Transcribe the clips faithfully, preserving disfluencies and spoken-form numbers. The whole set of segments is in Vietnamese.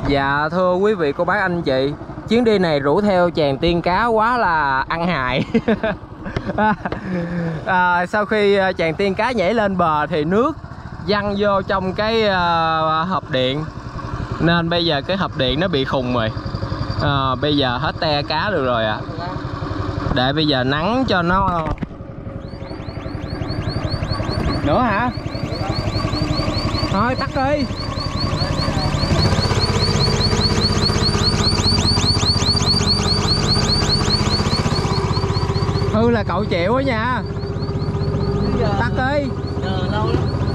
Dạ thưa quý vị cô bác anh chị, chuyến đi này rủ theo chàng tiên cá quá là ăn hại. à, Sau khi chàng tiên cá nhảy lên bờ thì nước văng vô trong cái uh, hộp điện, nên bây giờ cái hộp điện nó bị khùng rồi. à, Bây giờ hết te cá được rồi ạ. à. Để bây giờ nắng cho nó nữa hả? Thôi tắt đi. Hư là cậu chịu á nha. Tắt đi. Lâu lắm.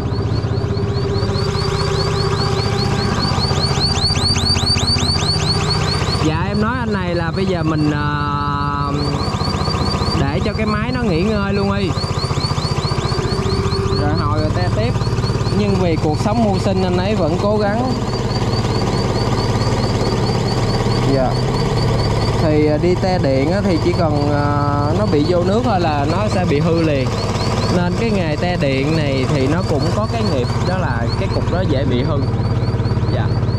Dạ em nói anh này là bây giờ mình uh, để cho cái máy nó nghỉ ngơi luôn đi, rồi hồi rồi te tiếp. Nhưng vì cuộc sống mưu sinh anh ấy vẫn cố gắng. Dạ. Thì đi te điện thì chỉ cần uh, nó bị vô nước thôi là nó sẽ bị hư liền. Nên cái nghề te điện này thì nó cũng có cái nghiệp đó là cái cục đó dễ bị hư. Dạ.